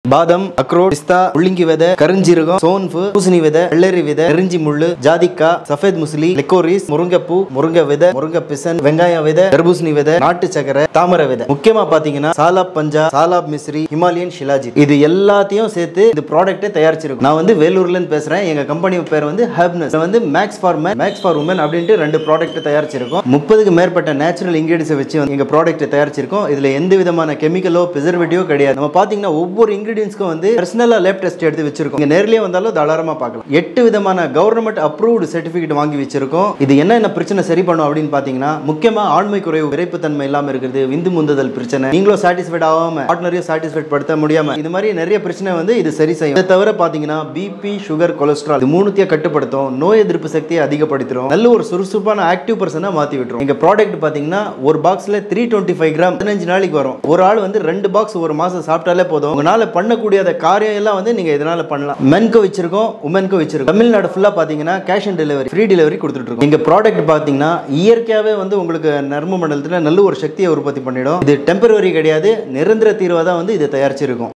பாதம், அக்ரோட், பிஸ்தா, முள்ளங்கி விதை, கருஞ்சீரகம், சோன்பு, பூசணி விதை, வெள்ளரி விதை, நெருஞ்சி முள்ளு, ஜாதிக்காய், சஃபேத் முஸ்லி, லெக்கோரிஸ், முருங்கைப்பூ, முருங்கை விதை, முருங்கை பிசன், வெங்காயம் விதை, தர்பூசணி விதை, நாட்டு சக்கரை, தாமரை விதை. முக்கியமா பாத்தீங்கன்னா சாலாப் பஞ்சா, சாலாப் மிஸ்ரி, ஹிமாலயன் ஷிலாஜி, இது எல்லாத்தையும் சேர்த்து இந்த ப்ராடக்ட்டை தயாரிச்சிருக்கும். நான் வந்து வேலூர்ல இருந்து பேசுறேன். எங்க கம்பெனி பேர் வந்து ஹெர்ப்னஸ். வந்து max for man, max for woman அப்படின்ட்டு 2 ப்ராடக்ட் தயாரிச்சிருக்கோம். 30க்கு மேற்பட்ட நேச்சுரல் இன்கிரிடியன்ஸ் வச்சு எங்க ப்ராடக்ட் தயாரிச்சிருக்கோம். இதுல எந்த விதமான கெமிக்கலோ பிரிசர்வேட்டிவோ கிடையாது. நம்ம பாத்தீங்கன்னா ஒவ்வொரு இன்கிரிடியன்ஸ்க்கும் வந்து பர்சனலா லேப் டெஸ்ட் எடுத்து வச்சிருக்கோம். நீங்க நேர்லயே வந்தாலும் தாராளமா பார்க்கலாம். 8 விதமான கவர்மெண்ட் அப்ரூவ்டு சர்டிபிகேட் வாங்கி வச்சிருக்கோம். இது என்ன பிரச்சனை சரி பண்ணும் அப்படின்னு பாத்தீங்கன்னா, முக்கியமா ஆண்மை குறைவு, விரைப்புத்தன்மை இல்லாம இருக்குது, விந்து முந்துதல் பிரச்சனை, நீங்களும் சாட்டிஸ்ஃபைட் ஆகாம பார்ட்னரையும் சாட்டிஸ்ஃபைட் படுத்த முடியாம, இது மாதிரி நிறைய பிரச்சனை வந்து இது சரி செய்யும். இதை தவிர பாத்தீங்கன்னா பிபி, சுகர், கொலஸ்ட்ரால் இது மூணுத்தையும் கட்டுப்படுத்தும், நோய் எதிர்ப்பு சக்தியை அதிகப்படுத்தும், நல்ல ஒரு சுறுசுறுப்பான ஆக்டிவ் பர்சனா மாத்தி விட்டுரும். எங்க ப்ராடக்ட் பாத்தீங்கன்னா ஒரு பாக்ஸ்ல 325 கிராம் 15 நாளைக்கு வரும். ஒரு ஆள் வந்து 2 பாக்ஸ் ஒரு மாசம் சாப்பிட்டாலே போதும். உங்களால பண்ணக்கூடிய காரியம் எல்லாம் வந்து நீங்க இதனால பண்ணலாம். மென்க்கு வச்சிருக்கோம், உமனுக்கு வச்சிருக்கோம். தமிழ்நாடு ஃபுல்லா பாத்தீங்கன்னா cash on delivery, free delivery கொடுத்துட்டு இருக்கோம். எங்க ப்ராடக்ட் பாத்தீங்கன்னா இயற்கையாவே வந்து உங்களுக்கு நரம்பு மண்டலத்துல நல்ல ஒரு சக்தியை உற்பத்தி பண்ணிடும். இது டெம்பரவரி கிடையாது, நிரந்தர தீர்வா தான் வந்து இதை தயாரிச்சிருக்கோம்.